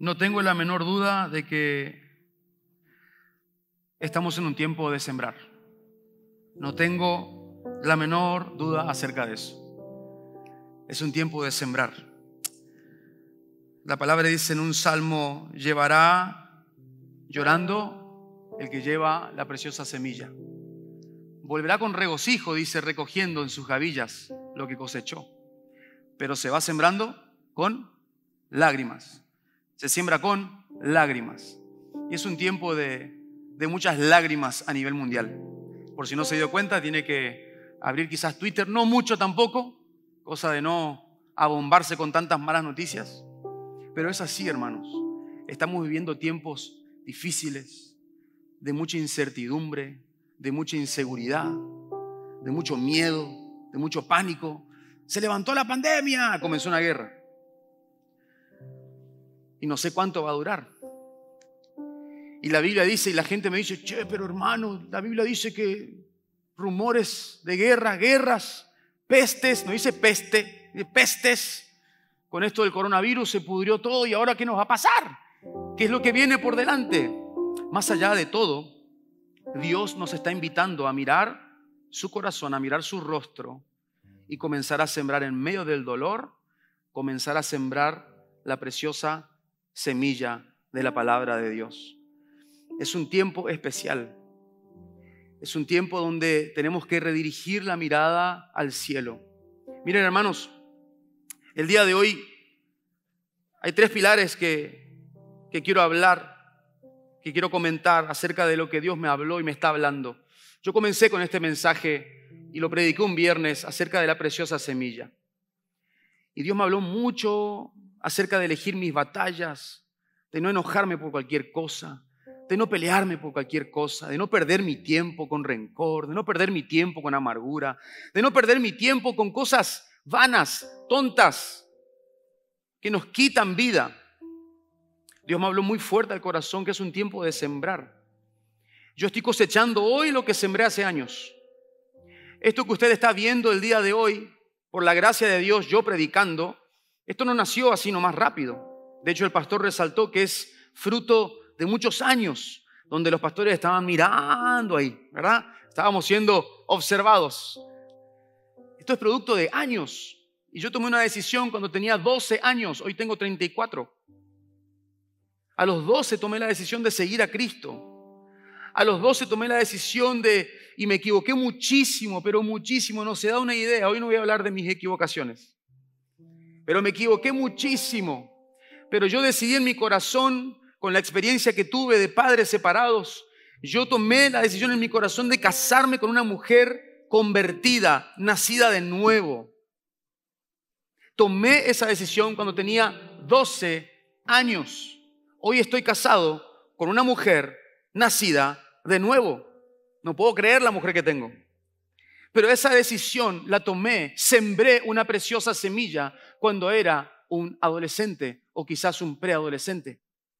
No tengo la menor duda de que estamos en un tiempo de sembrar. No tengo la menor duda acerca de eso. Es un tiempo de sembrar. La palabra dice en un salmo: llevará llorando el que lleva la preciosa semilla. Volverá con regocijo, dice, recogiendo en sus gavillas lo que cosechó. Pero se va sembrando con lágrimas. Se siembra con lágrimas. Y es un tiempo de muchas lágrimas a nivel mundial. Por si no se dio cuenta, tiene que abrir quizás Twitter, no mucho tampoco, cosa de no abombarse con tantas malas noticias. Pero es así, hermanos. Estamos viviendo tiempos difíciles, de mucha incertidumbre, de mucha inseguridad, de mucho miedo, de mucho pánico. Se levantó la pandemia, comenzó una guerra. Y no sé cuánto va a durar. Y la Biblia dice, y la gente me dice: che, pero hermano, la Biblia dice que rumores de guerra, guerras, pestes, no dice peste, dice pestes. Con esto del coronavirus se pudrió todo, y ahora ¿qué nos va a pasar? ¿Qué es lo que viene por delante? Más allá de todo, Dios nos está invitando a mirar su corazón, a mirar su rostro y comenzar a sembrar en medio del dolor, comenzar a sembrar la preciosa semilla de la palabra de Dios. Es un tiempo especial. Es un tiempo donde tenemos que redirigir la mirada al cielo. Miren, hermanos, el día de hoy hay 3 pilares que quiero hablar, que quiero comentar acerca de lo que Dios me habló y me está hablando. Yo comencé con este mensaje y lo prediqué un viernes acerca de la preciosa semilla. Y Dios me habló mucho acerca de elegir mis batallas, de no enojarme por cualquier cosa, de no pelearme por cualquier cosa, de no perder mi tiempo con rencor, de no perder mi tiempo con amargura, de no perder mi tiempo con cosas vanas, tontas, que nos quitan vida. Dios me habló muy fuerte al corazón que es un tiempo de sembrar. Yo estoy cosechando hoy lo que sembré hace años. Esto que usted está viendo el día de hoy, por la gracia de Dios, yo predicando, esto no nació así nomás rápido. De hecho, el pastor resaltó que es fruto de muchos años, donde los pastores estaban mirando ahí, ¿verdad? Estábamos siendo observados. Esto es producto de años. Y yo tomé una decisión cuando tenía 12 años, hoy tengo 34. A los 12 tomé la decisión de seguir a Cristo. A los 12 tomé la decisión y me equivoqué muchísimo, pero muchísimo, no se da una idea. Hoy no voy a hablar de mis equivocaciones. Pero me equivoqué muchísimo. Pero yo decidí en mi corazón, con la experiencia que tuve de padres separados, yo tomé la decisión en mi corazón de casarme con una mujer convertida, nacida de nuevo. Tomé esa decisión cuando tenía 12 años. Hoy estoy casado con una mujer nacida de nuevo. No puedo creer la mujer que tengo. Pero esa decisión la tomé, sembré una preciosa semilla cuando era un adolescente o quizás un preadolescente.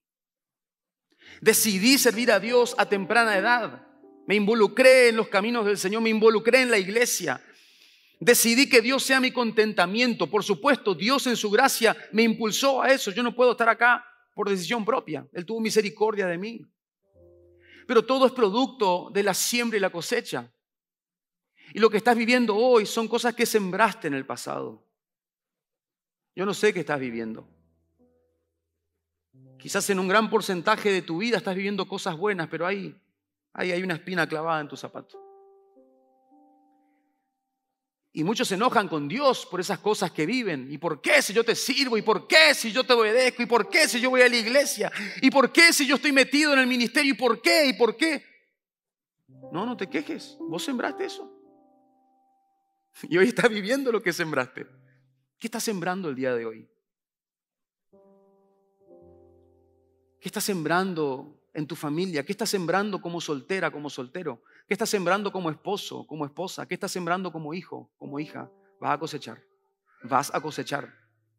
Decidí servir a Dios a temprana edad. Me involucré en los caminos del Señor, me involucré en la iglesia. Decidí que Dios sea mi contentamiento. Por supuesto, Dios en su gracia me impulsó a eso. Yo no puedo estar acá por decisión propia. Él tuvo misericordia de mí. Pero todo es producto de la siembra y la cosecha. Y lo que estás viviendo hoy son cosas que sembraste en el pasado. Yo no sé qué estás viviendo. Quizás en un gran porcentaje de tu vida estás viviendo cosas buenas, pero hay una espina clavada en tu zapato. Y muchos se enojan con Dios por esas cosas que viven. ¿Y por qué si yo te sirvo? ¿Y por qué si yo te obedezco? ¿Y por qué si yo voy a la iglesia? ¿Y por qué si yo estoy metido en el ministerio? ¿Y por qué? ¿Y por qué? No te quejes. Vos sembraste eso. Y hoy estás viviendo lo que sembraste. ¿Qué estás sembrando el día de hoy? ¿Qué estás sembrando en tu familia? ¿Qué estás sembrando como soltera, como soltero? ¿Qué estás sembrando como esposo, como esposa? ¿Qué estás sembrando como hijo, como hija? Vas a cosechar. Vas a cosechar.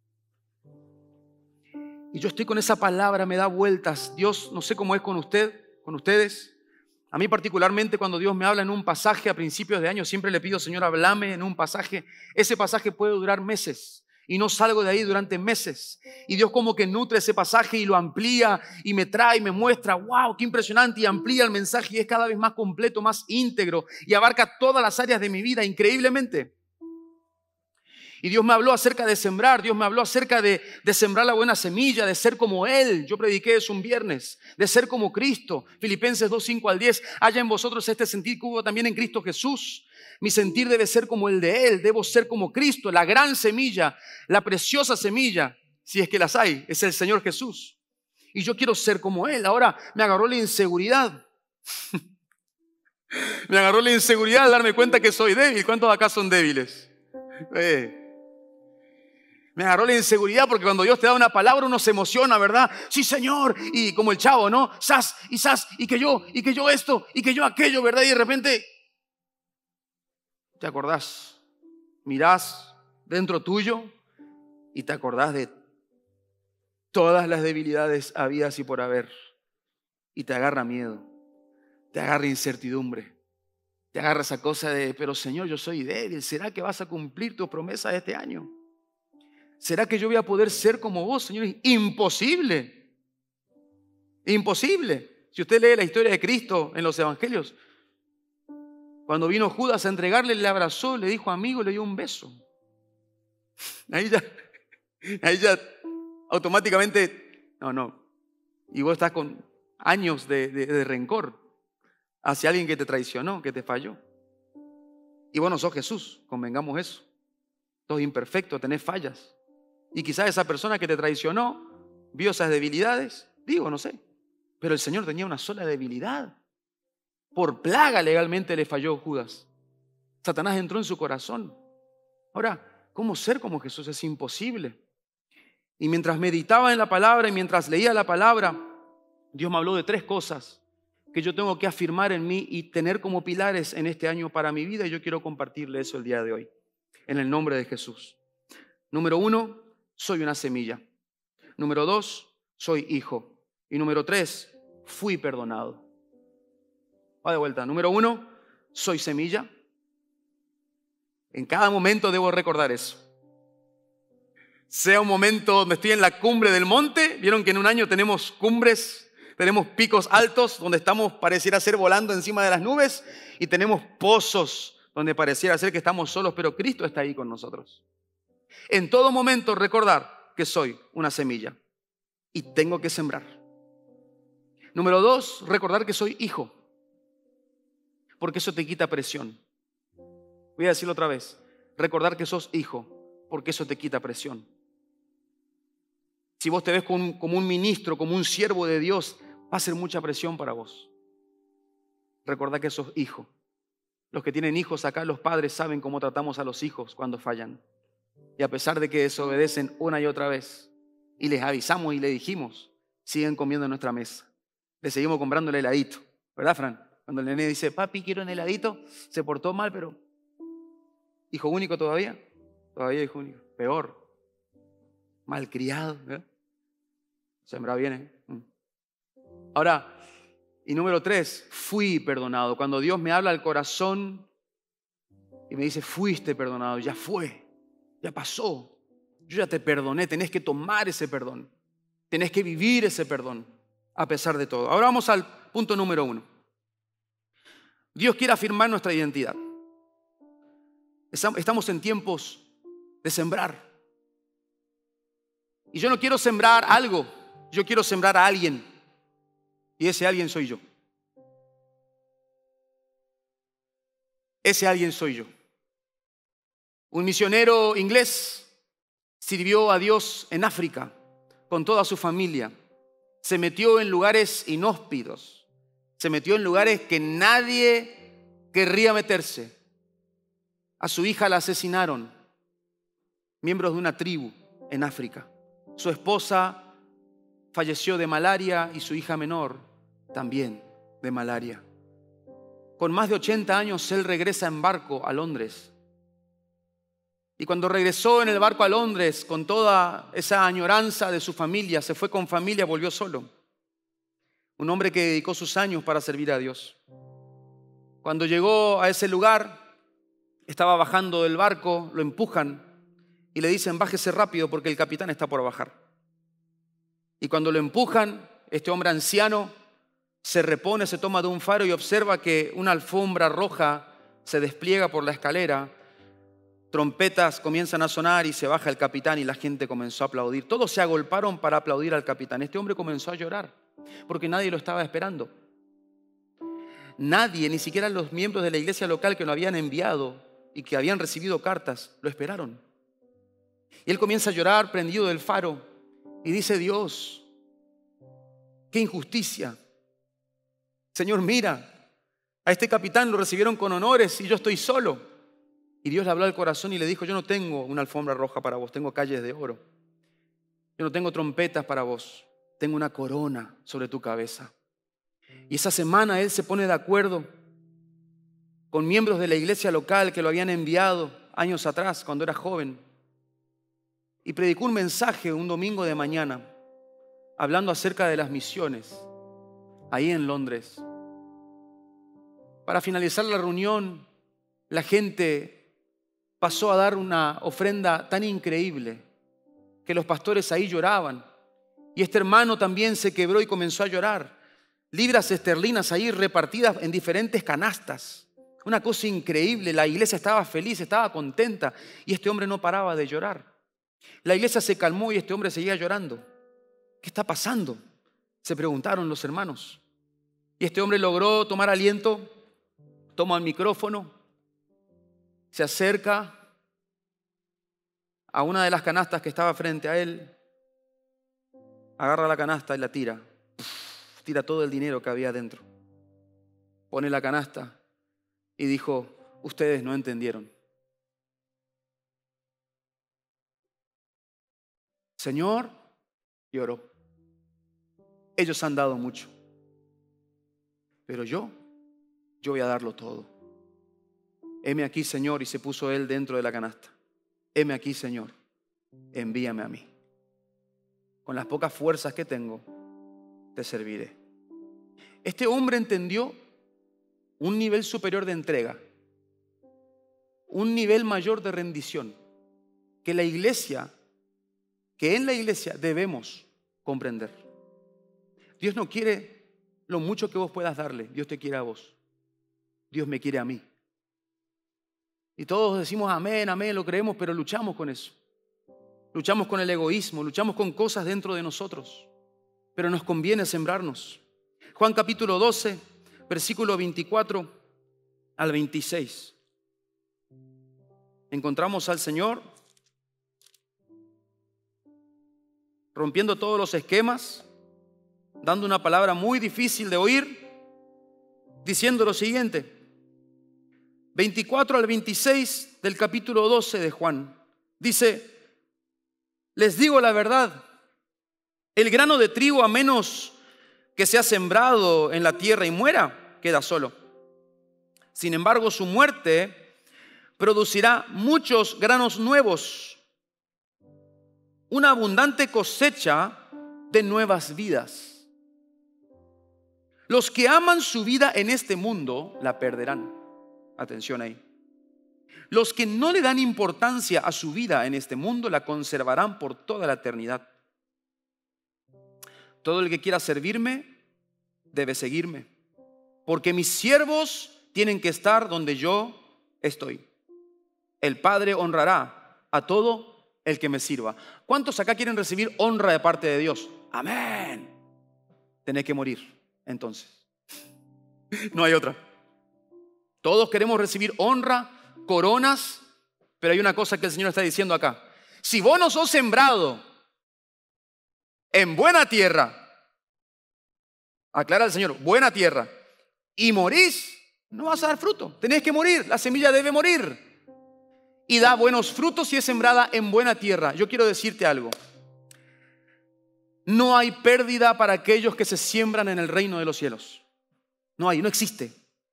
Y yo estoy con esa palabra, me da vueltas. Dios, no sé cómo es con usted, con ustedes. A mí particularmente cuando Dios me habla en un pasaje a principios de año, siempre le pido: Señor, háblame en un pasaje. Ese pasaje puede durar meses. y no salgo de ahí durante meses. Y Dios como que nutre ese pasaje y lo amplía y me trae y me muestra, wow, qué impresionante, y amplía el mensaje y es cada vez más completo, más íntegro y abarca todas las áreas de mi vida increíblemente. Y Dios me habló acerca de sembrar, Dios me habló acerca de sembrar la buena semilla, de ser como Él. Yo prediqué eso un viernes, de ser como Cristo. Filipenses 2, 5 al 10, haya en vosotros este sentir que hubo también en Cristo Jesús. Mi sentir debe ser como el de Él, debo ser como Cristo, la gran semilla, la preciosa semilla, si es que las hay, es el Señor Jesús. Y yo quiero ser como Él. Ahora me agarró la inseguridad. Me agarró la inseguridad al darme cuenta que soy débil. ¿Cuántos acá son débiles? Me agarró la inseguridad porque cuando Dios te da una palabra uno se emociona, ¿verdad? Sí, Señor. Y como el chavo, ¿no? Sas, y que yo esto, y que yo aquello, ¿verdad? Y de repente te acordás, mirás dentro tuyo y te acordás de todas las debilidades habidas y por haber. Y te agarra miedo, te agarra incertidumbre, te agarra esa cosa de, pero Señor, yo soy débil. ¿Será que vas a cumplir tus promesas de este año? ¿Será que yo voy a poder ser como vos, Señor? Imposible. Imposible. Si usted lee la historia de Cristo en los evangelios, cuando vino Judas a entregarle, le abrazó, le dijo amigo, le dio un beso. Ahí ya automáticamente, no. Y vos estás con años de rencor hacia alguien que te traicionó, que te falló. Y vos no sos Jesús, convengamos eso. Sos imperfecto, tenés fallas. Y quizás esa persona que te traicionó vio esas debilidades, no sé. Pero el Señor tenía una sola debilidad. Por plaga legalmente le falló Judas. Satanás entró en su corazón. Ahora, ¿cómo ser como Jesús? Es imposible. Y mientras meditaba en la palabra y mientras leía la palabra, Dios me habló de 3 cosas que yo tengo que afirmar en mí y tener como pilares en este año para mi vida. Y yo quiero compartirle eso el día de hoy, en el nombre de Jesús. Número 1, soy una semilla. Número 2, soy hijo. Y número 3, fui perdonado. Va de vuelta. Número 1, soy semilla. En cada momento debo recordar eso. Sea un momento donde estoy en la cumbre del monte. Vieron que en un año tenemos cumbres, tenemos picos altos donde estamos, pareciera ser, volando encima de las nubes. Y tenemos pozos donde pareciera ser que estamos solos, pero Cristo está ahí con nosotros. En todo momento recordar que soy una semilla y tengo que sembrar. Número 2, recordar que soy hijo, porque eso te quita presión. Voy a decirlo otra vez. Recordar que sos hijo, porque eso te quita presión. Si vos te ves como un ministro, como un siervo de Dios, va a ser mucha presión para vos. Recordar que sos hijo. Los que tienen hijos acá, los padres saben cómo tratamos a los hijos cuando fallan. Y a pesar de que desobedecen una y otra vez, y les avisamos y les dijimos, siguen comiendo en nuestra mesa. Le seguimos comprando el heladito, ¿verdad, Fran? Cuando el nene dice, papi, quiero un heladito, se portó mal, pero hijo único todavía hijo único, peor, malcriado, ¿verdad? Sembrado bien, Ahora, y número 3, fui perdonado. Cuando Dios me habla al corazón y me dice, fuiste perdonado, ya fue, ya pasó, yo ya te perdoné, tenés que tomar ese perdón, tenés que vivir ese perdón a pesar de todo. Ahora vamos al punto número 1. Dios quiere afirmar nuestra identidad. Estamos en tiempos de sembrar. Y yo no quiero sembrar algo, yo quiero sembrar a alguien. Y ese alguien soy yo. Ese alguien soy yo. Un misionero inglés sirvió a Dios en África con toda su familia. Se metió en lugares inhóspitos. Se metió en lugares que nadie querría meterse. A su hija la asesinaron, miembros de una tribu en África. Su esposa falleció de malaria y su hija menor también de malaria. Con más de 80 años, él regresa en barco a Londres. Y cuando regresó en el barco a Londres, con toda esa añoranza de su familia, se fue con familia, volvió solo. Un hombre que dedicó sus años para servir a Dios. Cuando llegó a ese lugar, estaba bajando del barco, lo empujan y le dicen, bájese rápido porque el capitán está por bajar. Y cuando lo empujan, este hombre anciano se repone, se toma de un faro y observa que una alfombra roja se despliega por la escalera. Trompetas comienzan a sonar y se baja el capitán y la gente comenzó a aplaudir. Todos se agolparon para aplaudir al capitán. Este hombre comenzó a llorar porque nadie lo estaba esperando. Nadie, ni siquiera los miembros de la iglesia local que lo habían enviado y que habían recibido cartas, lo esperaron. Y él comienza a llorar prendido del faro y dice, Dios, qué injusticia. Señor, mira, a este capitán lo recibieron con honores y yo estoy solo. Y Dios le habló al corazón y le dijo, yo no tengo una alfombra roja para vos, tengo calles de oro. Yo no tengo trompetas para vos, tengo una corona sobre tu cabeza. Y esa semana él se pone de acuerdo con miembros de la iglesia local que lo habían enviado años atrás, cuando era joven. Y predicó un mensaje un domingo de mañana, hablando acerca de las misiones, ahí en Londres. Para finalizar la reunión, la gente pasó a dar una ofrenda tan increíble que los pastores ahí lloraban. Y este hermano también se quebró y comenzó a llorar. Libras esterlinas ahí repartidas en diferentes canastas. Una cosa increíble, la iglesia estaba feliz, estaba contenta y este hombre no paraba de llorar. La iglesia se calmó y este hombre seguía llorando. ¿Qué está pasando?, se preguntaron los hermanos. Y este hombre logró tomar aliento, toma el micrófono, se acerca a una de las canastas que estaba frente a él, agarra la canasta y la tira. Tira todo el dinero que había dentro. Pone la canasta y dijo, ustedes no entendieron. Señor, lloró. Ellos han dado mucho, pero yo voy a darlo todo. Heme aquí, Señor, y se puso él dentro de la canasta. Heme aquí, Señor, envíame a mí. Con las pocas fuerzas que tengo, te serviré. Este hombre entendió un nivel superior de entrega, un nivel mayor de rendición, que en la iglesia debemos comprender. Dios no quiere lo mucho que vos puedas darle, Dios te quiere a vos. Dios me quiere a mí. Y todos decimos amén, amén, lo creemos, pero luchamos con eso. Luchamos con el egoísmo, luchamos con cosas dentro de nosotros, pero nos conviene sembrarnos. Juan capítulo 12, versículo 24 al 26. Encontramos al Señor rompiendo todos los esquemas, dando una palabra muy difícil de oír, diciendo lo siguiente. 24 al 26 del capítulo 12 de Juan. Dice, les digo la verdad, el grano de trigo, a menos que sea sembrado en la tierra y muera, queda solo. Sin embargo, su muerte producirá muchos granos nuevos, una abundante cosecha de nuevas vidas. Los que aman su vida en este mundo la perderán. Atención ahí. Los que no le dan importancia a su vida en este mundo la conservarán por toda la eternidad. Todo el que quiera servirme debe seguirme, porque mis siervos tienen que estar donde yo estoy. El Padre honrará a todo el que me sirva. ¿Cuántos acá quieren recibir honra de parte de Dios? Amén. Tenés que morir, entonces. No hay otra. Todos queremos recibir honra, coronas, pero hay una cosa que el Señor está diciendo acá. Si vos no sos sembrado en buena tierra, aclara el Señor, buena tierra, y morís, no vas a dar fruto. Tenés que morir, la semilla debe morir. Y da buenos frutos si es sembrada en buena tierra. Yo quiero decirte algo. No hay pérdida para aquellos que se siembran en el reino de los cielos. No hay, no existe.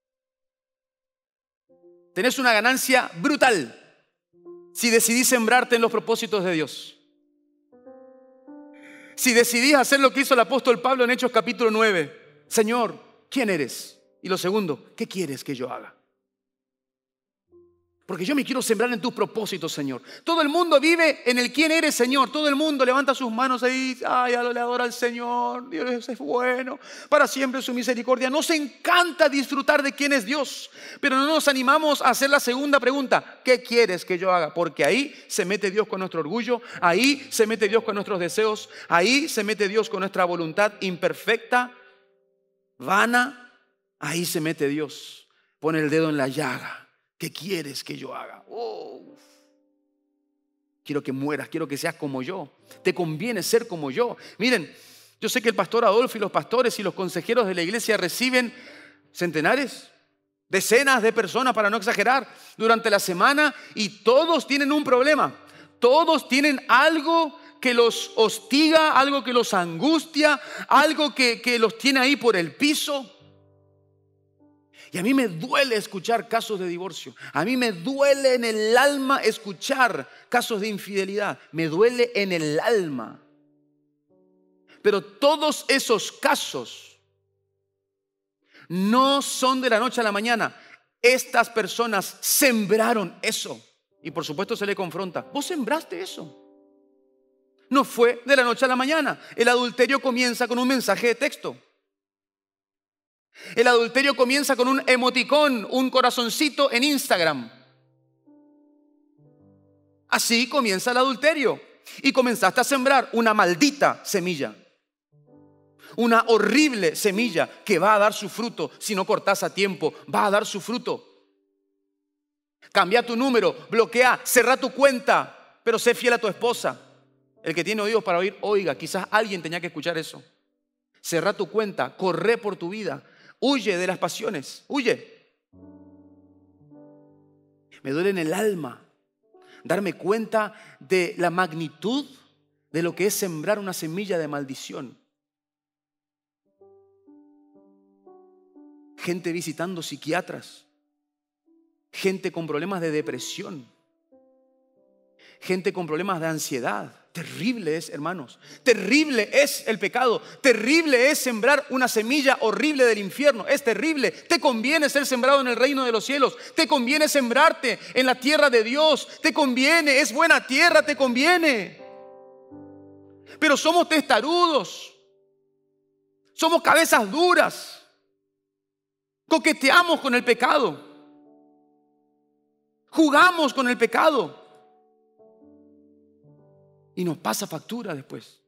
Tenés una ganancia brutal si decidís sembrarte en los propósitos de Dios. Si decidís hacer lo que hizo el apóstol Pablo en Hechos capítulo 9. Señor, ¿quién eres? Y lo segundo, ¿qué quieres que yo haga? Porque yo me quiero sembrar en tus propósitos, Señor. Todo el mundo vive en el quién eres, Señor. Todo el mundo levanta sus manos ahí. Ay, le adora al Señor. Dios es bueno. Para siempre su misericordia. Nos encanta disfrutar de quién es Dios. Pero no nos animamos a hacer la segunda pregunta. ¿Qué quieres que yo haga? Porque ahí se mete Dios con nuestro orgullo. Ahí se mete Dios con nuestros deseos. Ahí se mete Dios con nuestra voluntad imperfecta, vana. Ahí se mete Dios. Pone el dedo en la llaga. ¿Qué quieres que yo haga? Oh, quiero que mueras, quiero que seas como yo. Te conviene ser como yo. Miren, yo sé que el pastor Adolfo y los pastores y los consejeros de la iglesia reciben centenares, decenas de personas, para no exagerar, durante la semana, y todos tienen un problema. Todos tienen algo que los hostiga, algo que los angustia, algo que los tiene ahí por el piso. Y a mí me duele escuchar casos de divorcio. A mí me duele en el alma escuchar casos de infidelidad. Me duele en el alma. Pero todos esos casos no son de la noche a la mañana. Estas personas sembraron eso. Y por supuesto se le confronta. ¿Vos sembraste eso? No fue de la noche a la mañana. El adulterio comienza con un mensaje de texto. El adulterio comienza con un emoticón, un corazoncito en Instagram. Así comienza el adulterio. Y comenzaste a sembrar una maldita semilla. Una horrible semilla que va a dar su fruto. Si no cortás a tiempo, va a dar su fruto. Cambia tu número, bloquea, cerrá tu cuenta, pero sé fiel a tu esposa. El que tiene oídos para oír, oiga. Quizás alguien tenía que escuchar eso. Cerrá tu cuenta, corre por tu vida. Huye de las pasiones, huye. Me duele en el alma darme cuenta de la magnitud de lo que es sembrar una semilla de maldición. Gente visitando psiquiatras, gente con problemas de depresión, gente con problemas de ansiedad. Terrible es, hermanos. Terrible es el pecado. Terrible es sembrar una semilla horrible del infierno. Es terrible. Te conviene ser sembrado en el reino de los cielos. Te conviene sembrarte en la tierra de Dios. Te conviene. Es buena tierra. Te conviene. Pero somos testarudos. Somos cabezas duras. Coqueteamos con el pecado. Jugamos con el pecado. Y nos pasa factura después.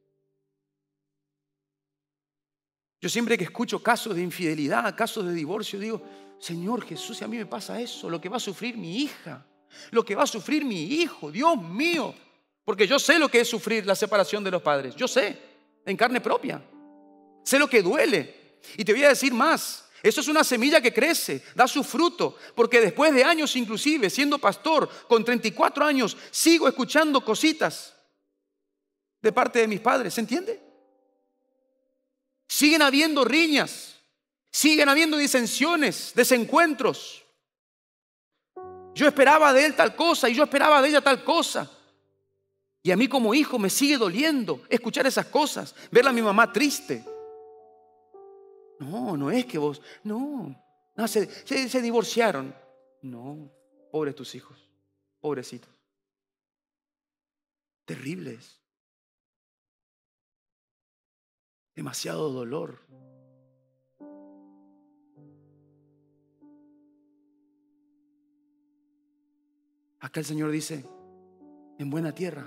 Yo siempre que escucho casos de infidelidad, casos de divorcio, digo, Señor Jesús, si a mí me pasa eso, lo que va a sufrir mi hija, lo que va a sufrir mi hijo, Dios mío. Porque yo sé lo que es sufrir la separación de los padres. Yo sé, en carne propia. Sé lo que duele. Y te voy a decir más. Eso es una semilla que crece, da su fruto. Porque después de años inclusive, siendo pastor, con 34 años, sigo escuchando cositas de parte de mis padres, ¿se entiende? Siguen habiendo riñas, siguen habiendo disensiones, desencuentros. Yo esperaba de él tal cosa y yo esperaba de ella tal cosa. Y a mí como hijo me sigue doliendo escuchar esas cosas, ver a mi mamá triste. No es que vos, no se divorciaron. No, pobres tus hijos, pobrecitos. Terrible es. Demasiado dolor. Acá el Señor dice, en buena tierra.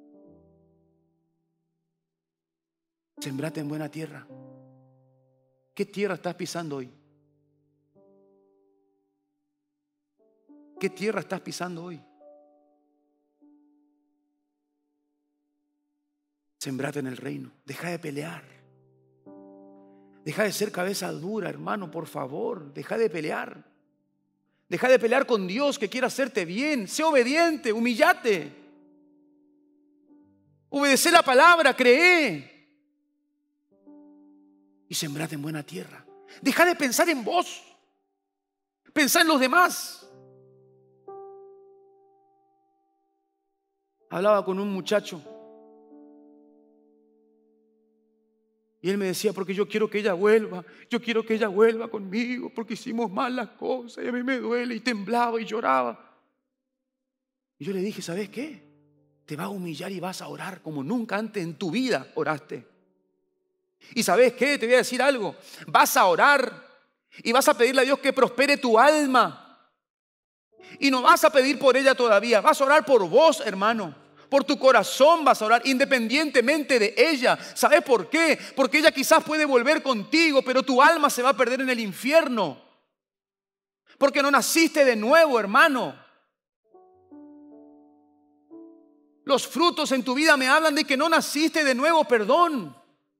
Sembrate en buena tierra. ¿Qué tierra estás pisando hoy? ¿Qué tierra estás pisando hoy? Sembrate en el reino. Deja de pelear. Deja de ser cabeza dura, hermano, por favor. Deja de pelear. Deja de pelear con Dios que quiere hacerte bien. Sé obediente, humíllate. Obedece la palabra, cree. Y sembrate en buena tierra. Deja de pensar en vos. Pensá en los demás. Hablaba con un muchacho y él me decía, porque yo quiero que ella vuelva, yo quiero que ella vuelva conmigo, porque hicimos mal las cosas y a mí me duele, y temblaba y lloraba. Y yo le dije, ¿sabes qué? Te vas a humillar y vas a orar como nunca antes en tu vida oraste. Y ¿sabes qué? Te voy a decir algo. Vas a orar y vas a pedirle a Dios que prospere tu alma. Y no vas a pedir por ella todavía. Vas a orar por vos, hermano. Por tu corazón vas a orar independientemente de ella. ¿Sabes por qué? Porque ella quizás puede volver contigo, pero tu alma se va a perder en el infierno. Porque no naciste de nuevo, hermano. Los frutos en tu vida me hablan de que no naciste de nuevo, perdón.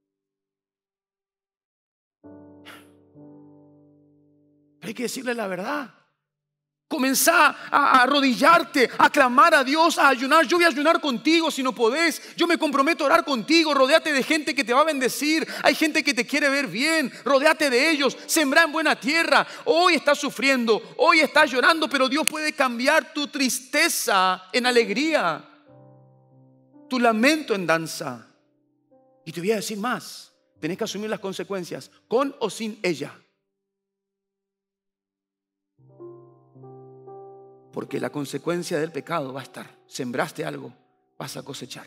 Pero hay que decirle la verdad. Comenzá a arrodillarte, a clamar a Dios, a ayunar. Yo voy a ayunar contigo si no podés. Yo me comprometo a orar contigo. Rodéate de gente que te va a bendecir. Hay gente que te quiere ver bien. Rodéate de ellos. Sembrá en buena tierra. Hoy estás sufriendo, hoy estás llorando, pero Dios puede cambiar tu tristeza en alegría, tu lamento en danza. Y te voy a decir más. Tenés que asumir las consecuencias, con o sin ella. Porque la consecuencia del pecado va a estar. Sembraste algo, vas a cosechar.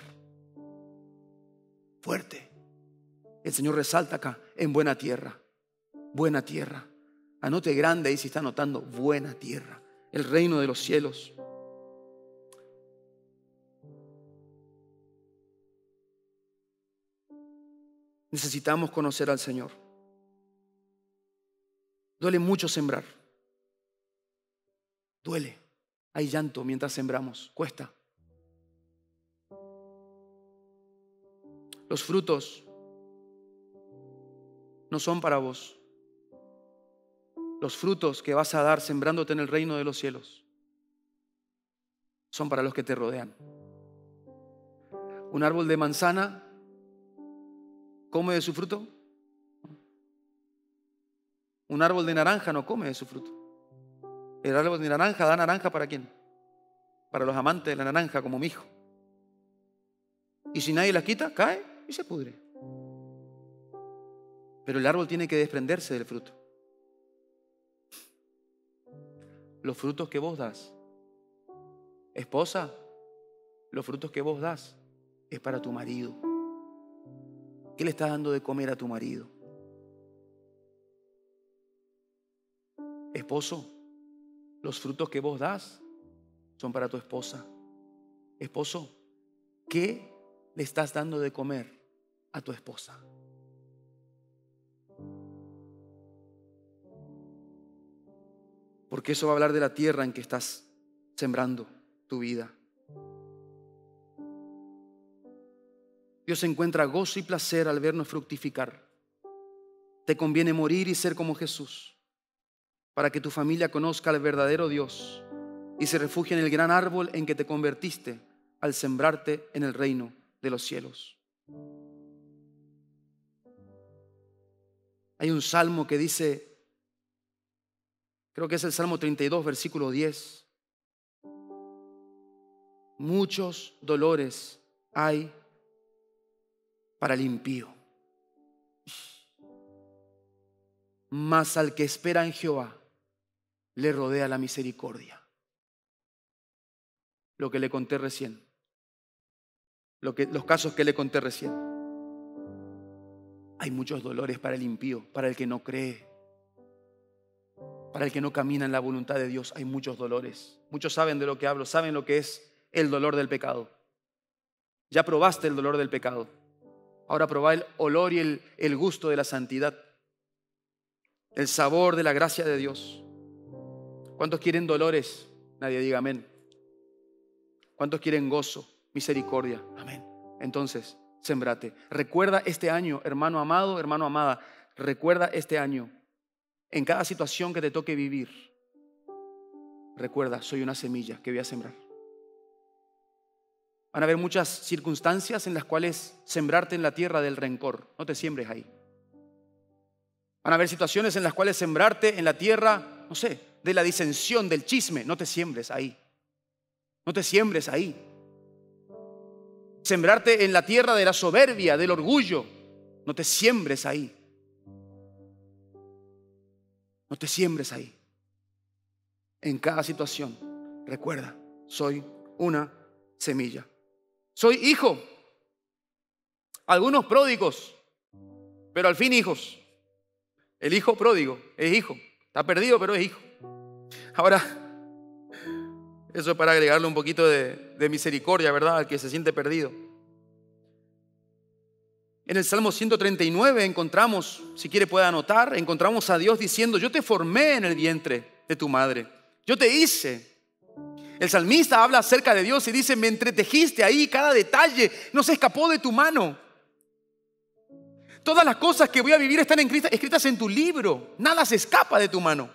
Fuerte. El Señor resalta acá, en buena tierra. Buena tierra. Anote grande ahí si está anotando, buena tierra. El reino de los cielos. Necesitamos conocer al Señor. Duele mucho sembrar. Duele. Hay llanto mientras sembramos. Cuesta. Los frutos no son para vos. Los frutos que vas a dar sembrándote en el reino de los cielos son para los que te rodean. Un árbol de manzana come de su fruto. Un árbol de naranja no come de su fruto. El árbol de naranja da naranja ¿para quién? Para los amantes de la naranja, como mi hijo. Y si nadie la quita, cae y se pudre. Pero el árbol tiene que desprenderse del fruto. Los frutos que vos das, esposa, los frutos que vos das es para tu marido. ¿Qué le estás dando de comer a tu marido? Esposo, los frutos que vos das son para tu esposa. Esposo, ¿qué le estás dando de comer a tu esposa? Porque eso va a hablar de la tierra en que estás sembrando tu vida. Dios encuentra gozo y placer al vernos fructificar. Te conviene morir y ser como Jesús, para que tu familia conozca al verdadero Dios y se refugie en el gran árbol en que te convertiste al sembrarte en el reino de los cielos. Hay un salmo que dice, creo que es el Salmo 32, versículo 10. Muchos dolores hay para el impío, mas al que espera en Jehová le rodea la misericordia. Lo que le conté recién, los casos que le conté recién. Hay muchos dolores para el impío, para el que no cree, para el que no camina en la voluntad de Dios. Hay muchos dolores. Muchos saben de lo que hablo, saben lo que es el dolor del pecado. Ya probaste el dolor del pecado. Ahora probá el olor y el gusto de la santidad, el sabor de la gracia de Dios. ¿Cuántos quieren dolores? Nadie diga amén. ¿Cuántos quieren gozo, misericordia? Amén. Entonces, sembrate. Recuerda este año, hermano amado, hermano amada, recuerda este año, en cada situación que te toque vivir, recuerda, soy una semilla que voy a sembrar. Van a haber muchas circunstancias en las cuales sembrarte en la tierra del rencor. No te siembres ahí. Van a haber situaciones en las cuales sembrarte en la tierra, no sé, de la disensión, del chisme. No te siembres ahí. No te siembres ahí. Sembrarte en la tierra de la soberbia, del orgullo. No te siembres ahí. No te siembres ahí. En cada situación, recuerda, soy una semilla. Soy hijo. Algunos pródigos, pero al fin hijos. El hijo pródigo es hijo. Está perdido, pero es hijo. Ahora, eso es para agregarle un poquito de misericordia, ¿verdad? Al que se siente perdido. En el Salmo 139 encontramos, si quiere puede anotar, encontramos a Dios diciendo: yo te formé en el vientre de tu madre. Yo te hice. El salmista habla acerca de Dios y dice: me entretejiste ahí, cada detalle no se escapó de tu mano. Todas las cosas que voy a vivir están escritas en tu libro. Nada se escapa de tu mano.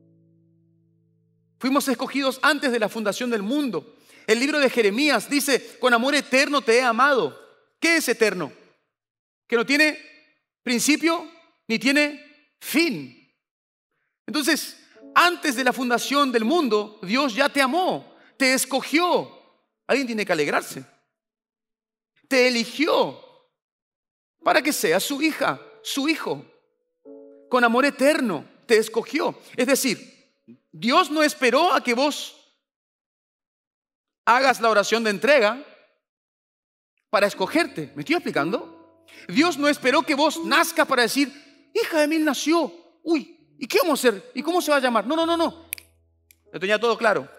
Fuimos escogidos antes de la fundación del mundo. El libro de Jeremías dice: con amor eterno te he amado. ¿Qué es eterno? Que no tiene principio ni tiene fin. Entonces, antes de la fundación del mundo, Dios ya te amó, te escogió. Alguien tiene que alegrarse. Te eligió para que seas su hija, su hijo. Con amor eterno te escogió. Es decir, Dios no esperó a que vos hagas la oración de entrega para escogerte. ¿Me estoy explicando? Dios no esperó que vos nazcas para decir: hija de mil nació. Uy, ¿y qué vamos a hacer? ¿Y cómo se va a llamar? No. Lo tenía todo claro.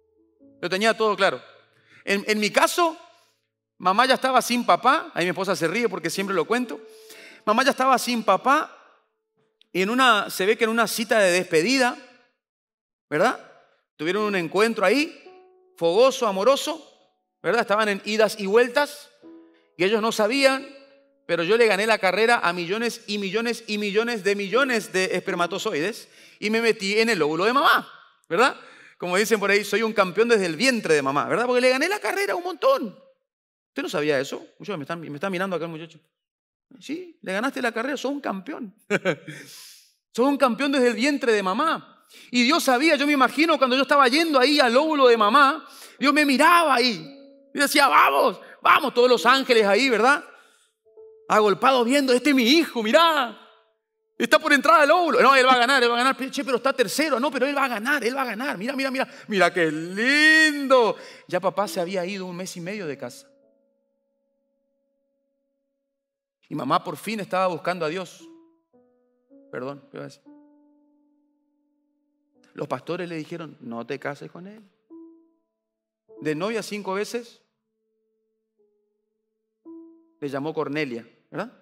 En mi caso, mamá ya estaba sin papá. Ahí mi esposa se ríe porque siempre lo cuento. Mamá ya estaba sin papá. Y se ve que en una cita de despedida, ¿verdad? Tuvieron un encuentro ahí, fogoso, amoroso, ¿verdad? Estaban en idas y vueltas. Y ellos no sabían, pero yo le gané la carrera a millones y millones y millones de espermatozoides. Y me metí en el óvulo de mamá, ¿verdad? Como dicen por ahí, soy un campeón desde el vientre de mamá, ¿verdad? Porque le gané la carrera un montón. ¿Usted no sabía eso? Muchos me están mirando acá el muchacho. Sí, le ganaste la carrera, sos un campeón. Sos un campeón desde el vientre de mamá. Y Dios sabía, yo me imagino cuando yo estaba yendo ahí al óvulo de mamá, Dios me miraba ahí. Y decía: vamos, todos los ángeles ahí, ¿verdad? Agolpados viendo: este es mi hijo, mirá. Está por entrar al óvulo. No, él va a ganar. Che, pero está tercero. No, pero él va a ganar. Mira. Mira qué lindo. Ya papá se había ido 1 mes y medio de casa. Y mamá por fin estaba buscando a Dios. Perdón, ¿qué iba a decir? Los pastores le dijeron: no te cases con él. De novia 5 veces, le llamó Cornelia, ¿verdad?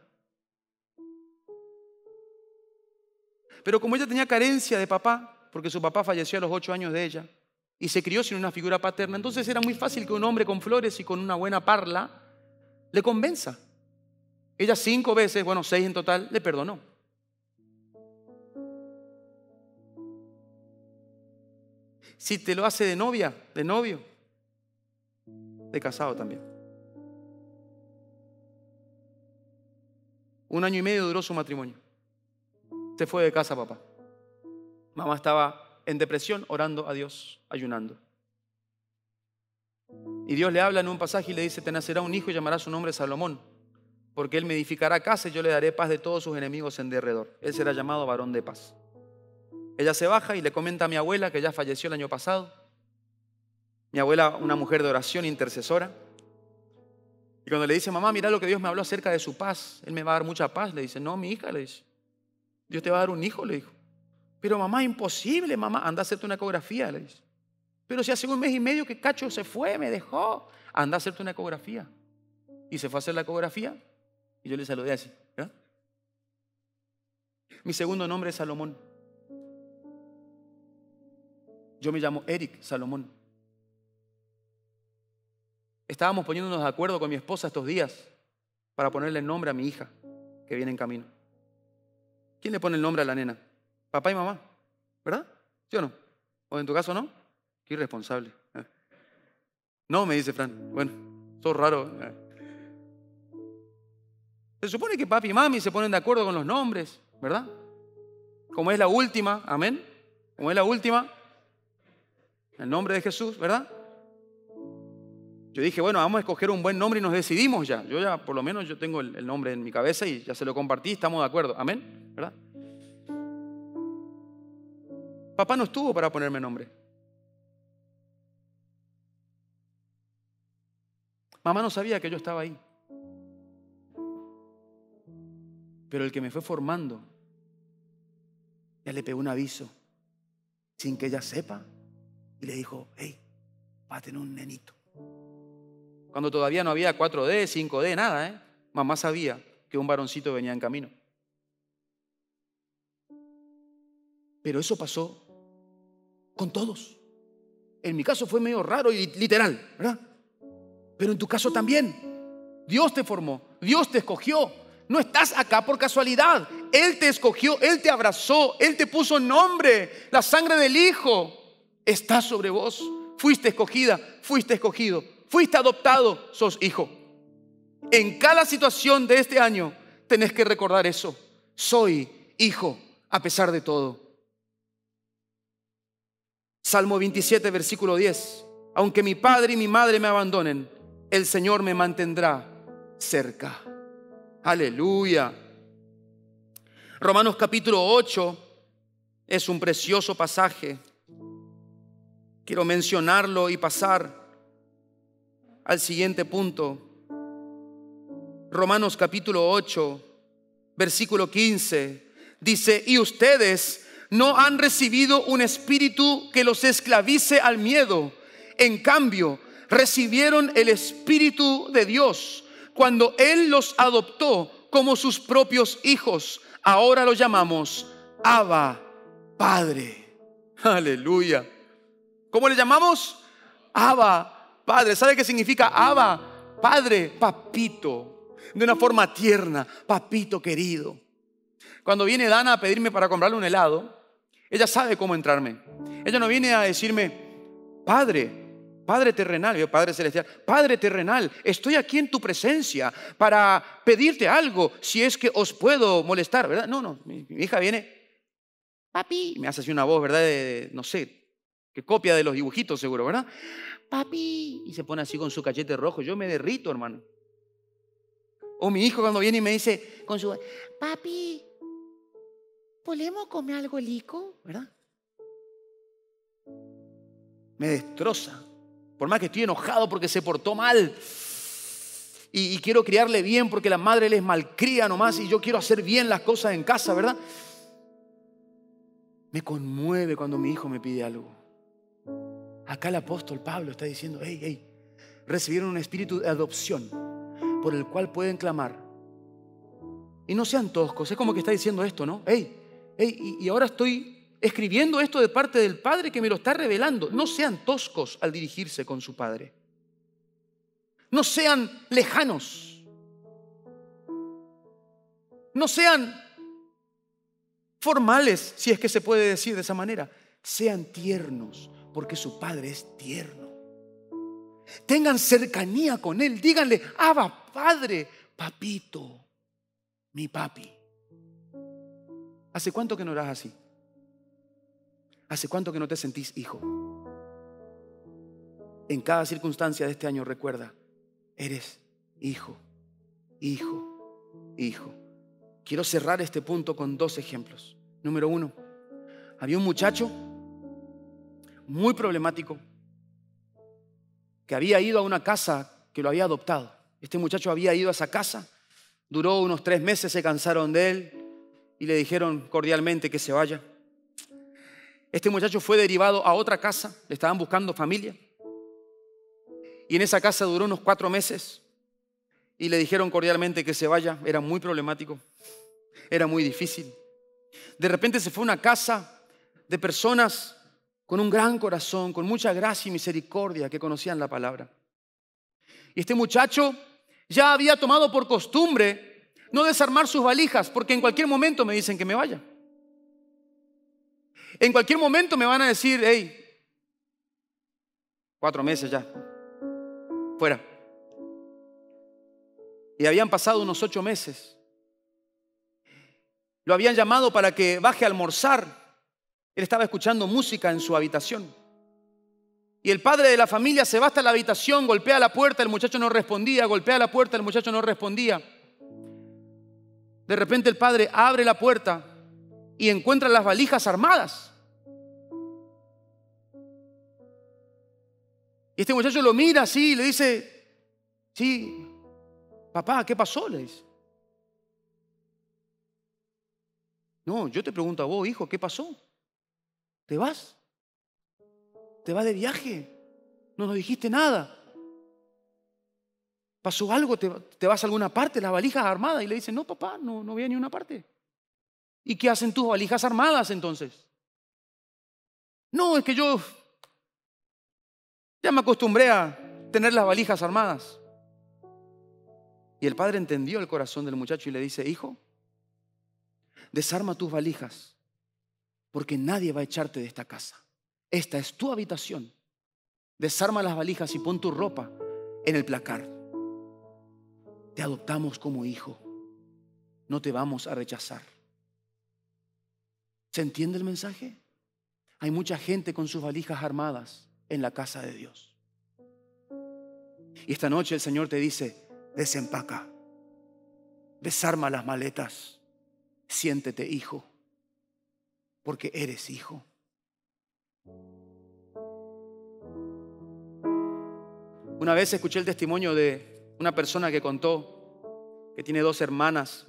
Pero como ella tenía carencia de papá, porque su papá falleció a los 8 años de ella, y se crió sin una figura paterna, entonces era muy fácil que un hombre con flores y con una buena parla le convenza. Ella 5 veces, 6 en total, le perdonó. Si te lo hace de novia, de novio, de casado también. 1 año y medio duró su matrimonio. Se fue de casa papá. Mamá estaba en depresión, orando a Dios, ayunando. Y Dios le habla en un pasaje y le dice: te nacerá un hijo y llamará su nombre Salomón, porque él me edificará casa y yo le daré paz de todos sus enemigos en derredor. Él será llamado varón de paz. Ella se baja y le comenta a mi abuela, que ya falleció el año pasado. Mi abuela, una mujer de oración, intercesora. Y cuando le dice: mamá, mira lo que Dios me habló acerca de su paz, Él me va a dar mucha paz, le dice: no, mi hija, le dice, Dios te va a dar un hijo, le dijo. Pero mamá, imposible, mamá, anda a hacerte una ecografía, le dice. Pero si hace 1 mes y medio que Cacho se fue, me dejó, anda a hacerte una ecografía. Y se fue a hacer la ecografía y yo le saludé así, ¿verdad? Mi segundo nombre es Salomón. Yo me llamo Eric Salomón. Estábamos poniéndonos de acuerdo con mi esposa estos días para ponerle el nombre a mi hija que viene en camino. ¿Quién le pone el nombre a la nena? Papá y mamá, ¿verdad? ¿Sí o no? ¿O en tu caso no? Qué irresponsable. No, me dice Fran. Bueno, sos raro. Se supone que papi y mami se ponen de acuerdo con los nombres, ¿verdad? Como es la última, amén. Como es la última, el nombre de Jesús, ¿verdad? Yo dije, vamos a escoger un buen nombre y nos decidimos ya. Yo ya, por lo menos, yo tengo el nombre en mi cabeza y ya se lo compartí, estamos de acuerdo, amén, ¿verdad? Papá no estuvo para ponerme nombre. Mamá no sabía que yo estaba ahí. Pero el que me fue formando ya le pegó un aviso sin que ella sepa y le dijo: hey, va a tener un nenito. Cuando todavía no había 4D, 5D, nada, Mamá sabía que un varoncito venía en camino. Pero eso pasó con todos. En mi caso fue medio raro y literal, ¿verdad? Pero en tu caso también. Dios te formó, Dios te escogió. No estás acá por casualidad. Él te escogió, Él te abrazó, Él te puso nombre. La sangre del Hijo está sobre vos. Fuiste escogida, fuiste escogido, fuiste adoptado, sos hijo. En cada situación de este año tenés que recordar eso. Soy hijo a pesar de todo. Salmo 27, versículo 10. Aunque mi padre y mi madre me abandonen, el Señor me mantendrá cerca. Aleluya. Romanos capítulo 8 es un precioso pasaje. Quiero mencionarlo y pasar al siguiente punto. Romanos capítulo 8, versículo 15, dice: y ustedes no han recibido un espíritu que los esclavice al miedo. En cambio, recibieron el Espíritu de Dios cuando Él los adoptó como sus propios hijos. Ahora los llamamos Abba, Padre. Aleluya. ¿Cómo le llamamos? Abba, Padre. ¿Sabe qué significa Abba? Padre, papito. De una forma tierna, papito querido. Cuando viene Dana a pedirme para comprarle un helado, ella sabe cómo entrarme. Ella no viene a decirme: Padre terrenal, yo, Padre celestial, Padre terrenal, estoy aquí en tu presencia para pedirte algo, si es que os puedo molestar, ¿verdad? No, mi hija viene: papi, me hace así una voz, ¿verdad? No sé, que copia de los dibujitos seguro, ¿verdad? Papi, y se pone así con su cachete rojo. Yo me derrito, hermano. O mi hijo cuando viene y me dice con su: papi, ¿podemos comer algo lico? ¿Verdad? Me destroza. Por más que estoy enojado porque se portó mal y quiero criarle bien porque la madre les malcría nomás y yo quiero hacer bien las cosas en casa, ¿verdad? Me conmueve cuando mi hijo me pide algo. Acá el apóstol Pablo está diciendo: hey, recibieron un espíritu de adopción por el cual pueden clamar. Y no sean toscos. Es como que está diciendo esto, ¿no? Y ahora estoy escribiendo esto de parte del Padre que me lo está revelando. No sean toscos al dirigirse con su Padre. No sean lejanos. No sean formales, si es que se puede decir de esa manera. Sean tiernos, porque su Padre es tierno. Tengan cercanía con Él. Díganle: Abba, Padre, papito, mi papi. ¿Hace cuánto que no eras así? ¿Hace cuánto que no te sentís hijo? En cada circunstancia de este año recuerda: eres hijo, hijo, hijo. Quiero cerrar este punto con 2 ejemplos. Número 1, había un muchacho muy problemático que había ido a una casa que lo había adoptado. Este muchacho había ido a esa casa, duró unos 3 meses, se cansaron de él y le dijeron cordialmente que se vaya. Este muchacho fue derivado a otra casa, le estaban buscando familia. Y en esa casa duró unos 4 meses y le dijeron cordialmente que se vaya. Era muy problemático, era muy difícil. De repente se fue a una casa de personas con un gran corazón, con mucha gracia y misericordia, que conocían la palabra. Y este muchacho ya había tomado por costumbre no desarmar sus valijas, porque en cualquier momento me dicen que me vaya. En cualquier momento me van a decir: 4 meses ya, fuera. Y habían pasado unos 8 meses. Lo habían llamado para que baje a almorzar. Él estaba escuchando música en su habitación. Y el padre de la familia se va hasta la habitación, golpea la puerta, el muchacho no respondía, golpea la puerta, el muchacho no respondía. De repente el padre abre la puerta y encuentra las valijas armadas. Y este muchacho lo mira así y le dice: Sí, papá, ¿qué pasó? Le dice. No, yo te pregunto a vos, hijo, ¿qué pasó? ¿Te vas? ¿Te vas de viaje? No nos dijiste nada. ¿Pasó algo? ¿Te vas a alguna parte? Las valijas armadas. Y le dice, no, papá, no voy a ninguna parte. ¿Y qué hacen tus valijas armadas entonces? No, es que yo ya me acostumbré a tener las valijas armadas. Y el padre entendió el corazón del muchacho y le dice, hijo, desarma tus valijas, porque nadie va a echarte de esta casa. Esta es tu habitación. Desarma las valijas y pon tu ropa en el placar. Te adoptamos como hijo. No te vamos a rechazar. ¿Se entiende el mensaje? Hay mucha gente con sus valijas armadas en la casa de Dios. Y esta noche el Señor te dice, desempaca, desarma las maletas, siéntete hijo, porque eres hijo. Una vez escuché el testimonio de una persona que contó que tiene 2 hermanas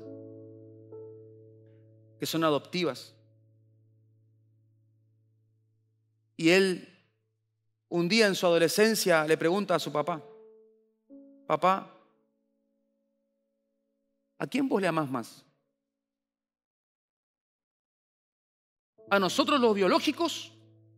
que son adoptivas. Y él, un día en su adolescencia, le pregunta a su papá, papá, ¿a quién vos le amás más? ¿A nosotros los biológicos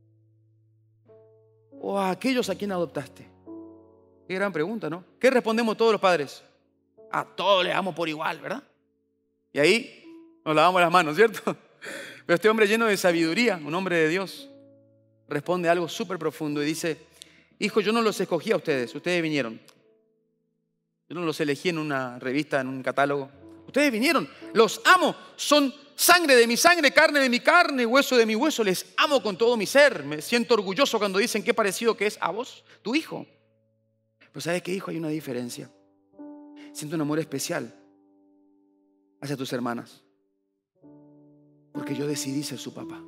o a aquellos a quien adoptaste? Qué gran pregunta, ¿no? ¿Qué respondemos todos los padres? A todos les amo por igual, ¿verdad? Y ahí nos lavamos las manos, ¿cierto? Pero este hombre lleno de sabiduría, un hombre de Dios, responde algo súper profundo y dice, hijo, yo no los escogí a ustedes, ustedes vinieron. Yo no los elegí en una revista, en un catálogo. Ustedes vinieron, los amo, son sangre de mi sangre, carne de mi carne, hueso de mi hueso. Les amo con todo mi ser. Me siento orgulloso cuando dicen qué parecido que es a vos, tu hijo. Pero ¿sabes qué, hijo? Hay una diferencia. Siento un amor especial hacia tus hermanas, porque yo decidí ser su papá.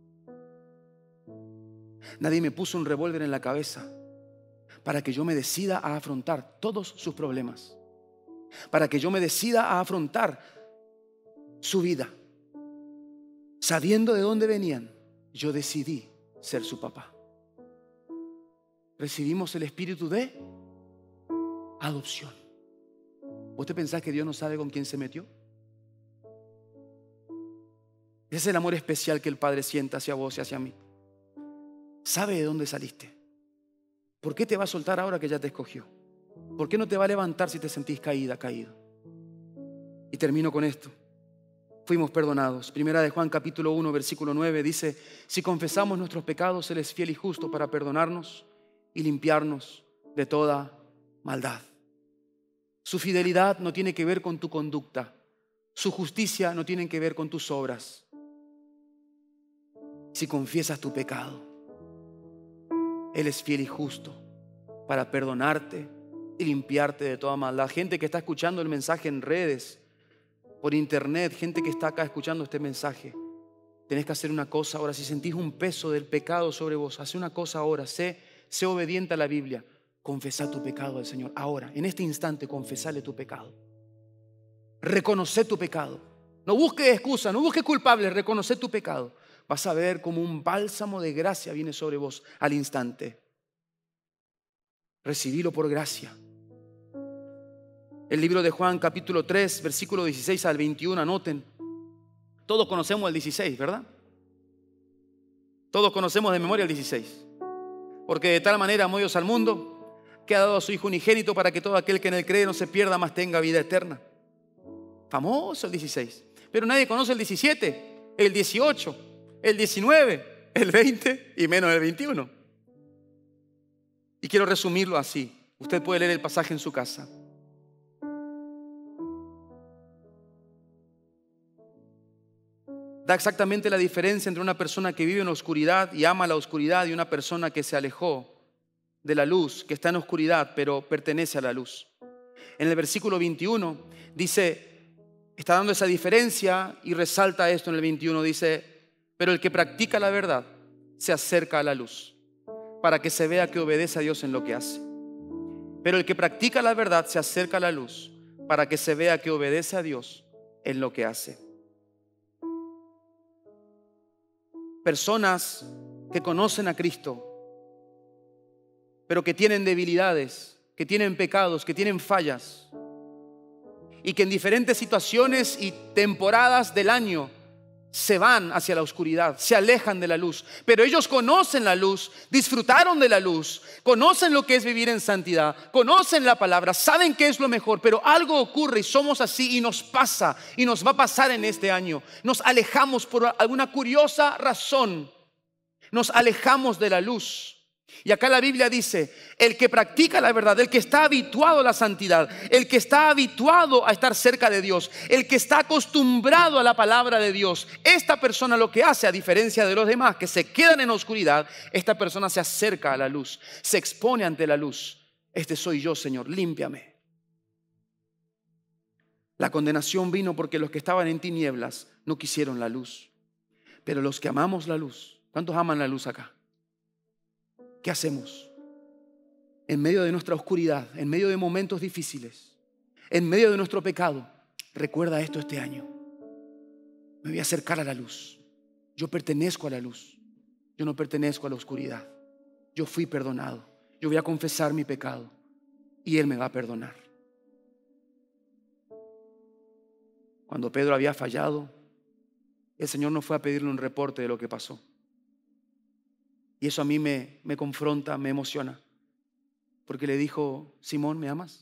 Nadie me puso un revólver en la cabeza para que yo me decida a afrontar todos sus problemas, para que yo me decida a afrontar su vida. Sabiendo de dónde venían, yo decidí ser su papá. Recibimos el espíritu de adopción. ¿Vos te pensás que Dios no sabe con quién se metió? Ese es el amor especial que el Padre siente hacia vos y hacia mí. Sabe de dónde saliste. ¿Por qué te va a soltar ahora que ya te escogió? ¿Por qué no te va a levantar si te sentís caído? Y termino con esto. Fuimos perdonados. Primera de Juan capítulo 1 versículo 9 dice, si confesamos nuestros pecados, Él es fiel y justo para perdonarnos y limpiarnos de toda maldad. Su fidelidad no tiene que ver con tu conducta. Su justicia no tiene que ver con tus obras. Si confiesas tu pecado, Él es fiel y justo para perdonarte y limpiarte de toda maldad. Gente que está escuchando el mensaje en redes, por internet, gente que está acá escuchando este mensaje, tenés que hacer una cosa ahora. Si sentís un peso del pecado sobre vos, haz una cosa ahora. Sé obediente a la Biblia. Confesá tu pecado al Señor. Ahora, en este instante, confesale tu pecado. Reconoce tu pecado. No busques excusa, no busques culpables. Reconoce tu pecado. Vas a ver como un bálsamo de gracia viene sobre vos al instante. Recibilo por gracia. El libro de Juan capítulo 3 versículo 16 al 21, anoten. Todos conocemos el 16, ¿verdad? Todos conocemos de memoria el 16. Porque de tal manera amó Dios al mundo que ha dado a su Hijo unigénito para que todo aquel que en Él cree no se pierda, mas tenga vida eterna. Famoso el 16. Pero nadie conoce el 17, el 18, el 19, el 20 y menos el 21. Y quiero resumirlo así. Usted puede leer el pasaje en su casa. Da exactamente la diferencia entre una persona que vive en la oscuridad y ama la oscuridad y una persona que se alejó de la luz, que está en oscuridad pero pertenece a la luz. En el versículo 21 dice, está dando esa diferencia y resalta esto en el 21, dice, pero el que practica la verdad se acerca a la luz para que se vea que obedece a Dios en lo que hace. Pero el que practica la verdad se acerca a la luz para que se vea que obedece a Dios en lo que hace. Personas que conocen a Cristo, pero que tienen debilidades, que tienen pecados, que tienen fallas, y que en diferentes situaciones y temporadas del año se van hacia la oscuridad, se alejan de la luz. Pero ellos conocen la luz, disfrutaron de la luz, conocen lo que es vivir en santidad, conocen la palabra, saben qué es lo mejor. Pero algo ocurre y somos así, y nos pasa, y nos va a pasar en este año. Nos alejamos por alguna curiosa razón, nos alejamos de la luz. Y acá la Biblia dice: el que practica la verdad, el que está habituado a la santidad, el que está habituado a estar cerca de Dios, el que está acostumbrado a la palabra de Dios, esta persona lo que hace, a diferencia de los demás que se quedan en oscuridad, esta persona se acerca a la luz, se expone ante la luz. Este soy yo, Señor, límpiame. La condenación vino porque los que estaban en tinieblas no quisieron la luz. Pero los que amamos la luz, ¿cuántos aman la luz acá? ¿Qué hacemos? En medio de nuestra oscuridad, en medio de momentos difíciles, en medio de nuestro pecado, recuerda esto este año: me voy a acercar a la luz. Yo pertenezco a la luz. Yo no pertenezco a la oscuridad. Yo fui perdonado. Yo voy a confesar mi pecado y Él me va a perdonar. Cuando Pedro había fallado, el Señor no fue a pedirle un reporte de lo que pasó. Y eso a mí me confronta, me emociona. Porque le dijo: Simón, ¿me amas?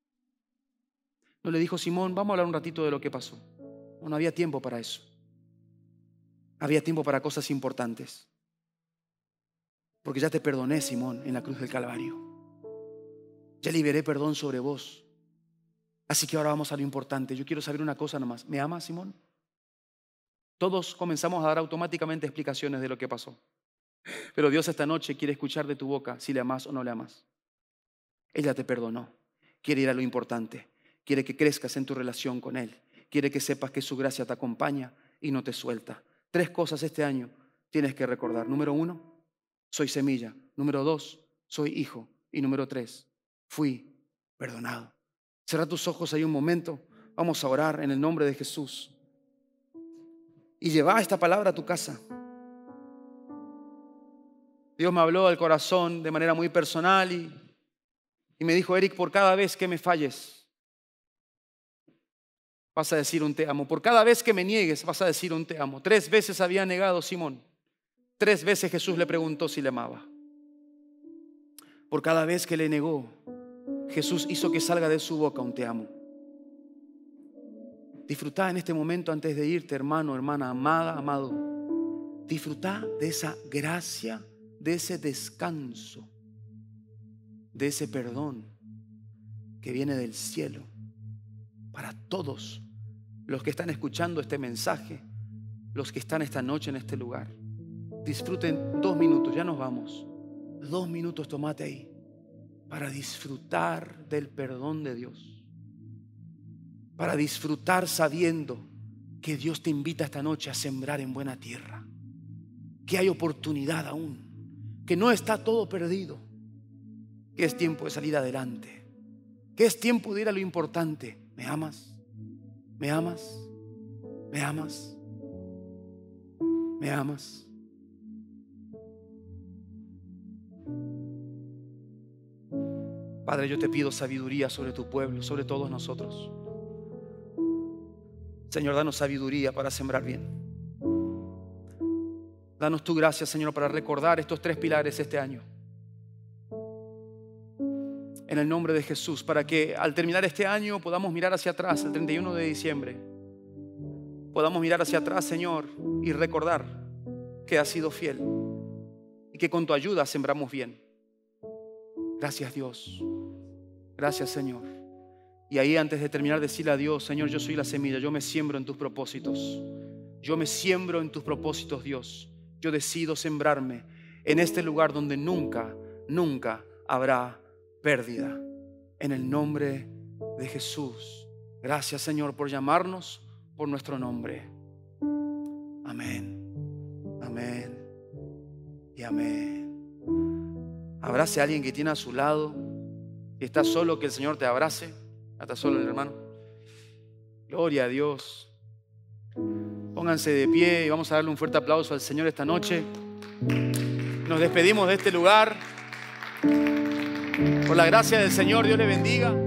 No le dijo: Simón, vamos a hablar un ratito de lo que pasó. No había tiempo para eso. Había tiempo para cosas importantes. Porque ya te perdoné, Simón, en la cruz del Calvario. Ya liberé perdón sobre vos. Así que ahora vamos a lo importante. Yo quiero saber una cosa nomás. ¿Me amas, Simón? Todos comenzamos a dar automáticamente explicaciones de lo que pasó. Pero Dios esta noche quiere escuchar de tu boca si le amas o no le amas. Ella te perdonó. Quiere ir a lo importante. Quiere que crezcas en tu relación con Él. Quiere que sepas que su gracia te acompaña y no te suelta. 3 cosas este año tienes que recordar. Número 1, soy semilla. Número 2, soy hijo. Y número 3, fui perdonado. Cierra tus ojos ahí un momento. Vamos a orar en el nombre de Jesús. Y lleva esta palabra a tu casa. Dios me habló al corazón de manera muy personal y me dijo: Eric, por cada vez que me falles, vas a decir un te amo. Por cada vez que me niegues, vas a decir un te amo. 3 veces había negado Simón. 3 veces Jesús le preguntó si le amaba. Por cada vez que le negó, Jesús hizo que salga de su boca un te amo. Disfrutá en este momento antes de irte, hermano, hermana, amada, amado. Disfrutá de esa gracia, de ese descanso, de ese perdón que viene del cielo para todos los que están escuchando este mensaje, los que están esta noche en este lugar. Disfruten 2 minutos, ya nos vamos. 2 minutos tomate ahí para disfrutar del perdón de Dios, para disfrutar sabiendo que Dios te invita esta noche a sembrar en buena tierra, que hay oportunidad aún, que no está todo perdido, que es tiempo de salir adelante, que es tiempo de ir a lo importante. ¿Me amas? ¿Me amas? ¿Me amas? ¿Me amas? Padre, yo te pido sabiduría sobre tu pueblo, sobre todos nosotros. Señor, danos sabiduría para sembrar bien. Danos tu gracia, Señor, para recordar estos 3 pilares este año. En el nombre de Jesús, para que al terminar este año podamos mirar hacia atrás, el 31 de diciembre. Podamos mirar hacia atrás, Señor, y recordar que has sido fiel y que con tu ayuda sembramos bien. Gracias, Dios. Gracias, Señor. Y ahí, antes de terminar, decirle a Dios: Señor, yo soy la semilla, yo me siembro en tus propósitos. Yo me siembro en tus propósitos, Dios. Yo decido sembrarme en este lugar donde nunca, nunca habrá pérdida. En el nombre de Jesús. Gracias, Señor, por llamarnos por nuestro nombre. Amén. Amén. Y amén. Abrace a alguien que tiene a su lado Si estás solo, que el Señor te abrace. ¿Estás solo, hermano? Gloria a Dios. Pónganse de pie y vamos a darle un fuerte aplauso al Señor esta noche. Nos despedimos de este lugar. Por la gracia del Señor, Dios le bendiga.